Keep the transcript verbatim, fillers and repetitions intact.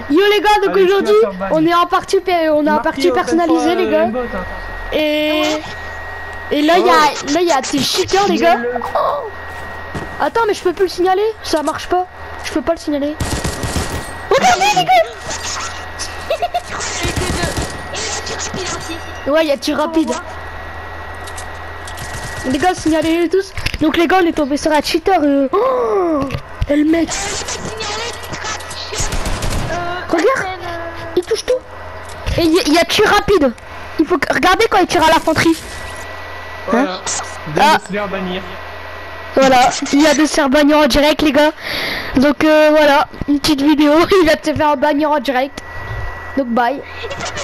Yo les gars, donc Allez, aujourd'hui je suis on est en partie on est en partie personnalisée les gars. Et et là il y a là il y a des cheaters les gars. Oh. Attends mais je peux plus le signaler, ça marche pas. Je peux pas le signaler. Regardez les gars. Ouais, il y a tir rapide. Les gars, signalez-les tous. Donc les gars, on est tombé sur un cheater. Euh... Oh, et le mec. Regarde, il touche tout. Et il y a tir rapide. Il faut regarder quand il tire à l'infanterie. Voilà. Ah. Voilà, il y a de se faire bannir en direct les gars. Donc euh, voilà, une petite vidéo. Il va te faire bannir en direct. Donc bye.